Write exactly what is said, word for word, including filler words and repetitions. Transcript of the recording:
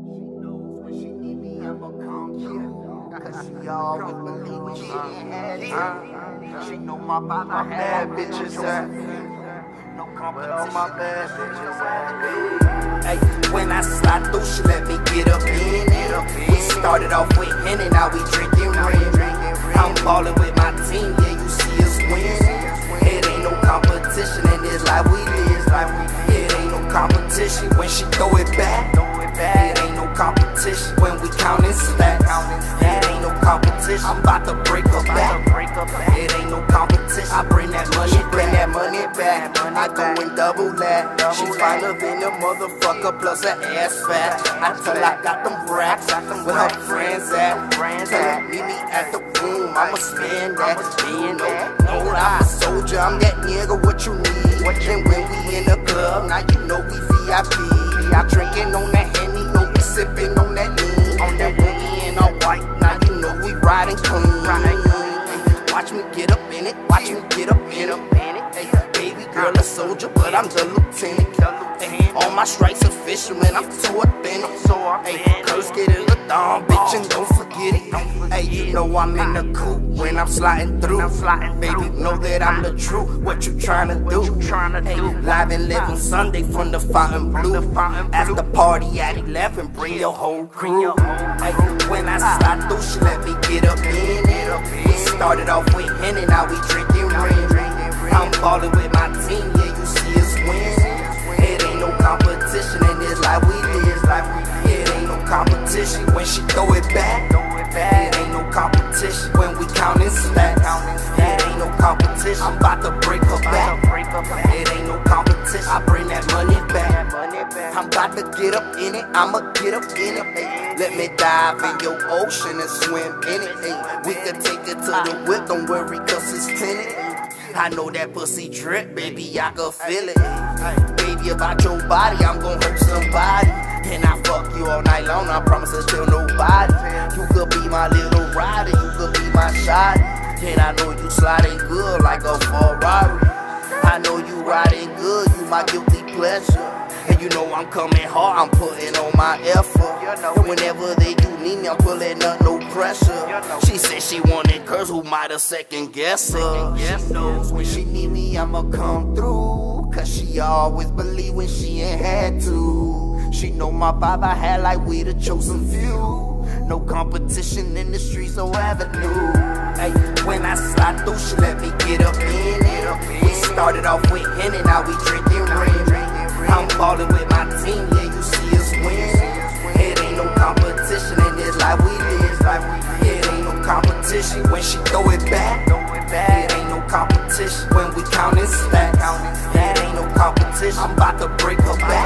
knows when she need me, I'ma come through. Cause she always believe when she ain't had it. She know my father had bitches at. No competition, my bad bitches at. Hey, when I slide through, she let me get up in it. We started off with Henny, now we drinking red. I'm ballin' with my team, yeah, you see us win. It ain't no competition in this life we live. It ain't no competition when she throw it back. It ain't no competition when we countin' stacks. It ain't no competition, I'm about to break her back. It ain't no competition, I bring that money, bring that money back. I go and double that. She finer than a motherfucker plus her ass fat. Until I got them racks, where her friends at. Tell her meet me at the room, I'ma spend that. Being no, no, I'm a soldier, I'm that nigga, what you need. And when we in the club, now you know we V I P. I'm drinking on that Henny, no we sipping on that lean. On that when we in all white, now you know we riding clean. Watch me get up in it, watch me get up in it. Hey, baby girl a soldier, but I'm the lieutenant. Hey, all my stripes official, man, I'm too authentic. Hey, curse get it, look down, bitch, and don't forget it. Hey, you know I'm in the coupe when I'm sliding through. Baby, know that I'm the truth. What you tryna do? Hey, live and living Sunday from the Fountain Blue. After party at eleven, bring your whole crew. Hey, when I slide through, she let me get up in it. We started off with Henny, now we drinking red. I'm ballin' with my team, yeah, you see us win. It ain't no competition in this life we live. It ain't no competition when she throw it back. It ain't no competition when we countin' stacks. It ain't no competition, I'm about to break her back. It ain't no competition, I bring that money back. I'm about to get up in it, I'ma get up in it. Let me dive in your ocean and swim in it. We can take it to the whip, don't worry, cause it's tinted. I know that pussy drip, baby, I can feel it. Baby, about your body, I'm gon' hurt somebody. And I fuck you all night long, I promise to tell nobody. You could be my little rider, you could be my shot. And I know you sliding good like a Ferrari. I know you riding good, you my guilty pleasure. And you know I'm coming hard, I'm putting on my effort. And whenever they do need me, I'm pulling up, no pressure. She said she wanted girls who might have second guess her. She knows when she need me, I'ma come through. Cause she always believe when she ain't had to. She know my vibe, I had like we the chosen few. No competition in the streets or avenue. Hey, when I slide through, she let me get up in it. We started off with Henny, now we drinking red. I'm ballin' with my team, yeah, you see us win. It ain't no competition in this life we live. It ain't no competition when she throw it back. It ain't no competition when we countin' stacks. It ain't no competition, I'm about to break her back.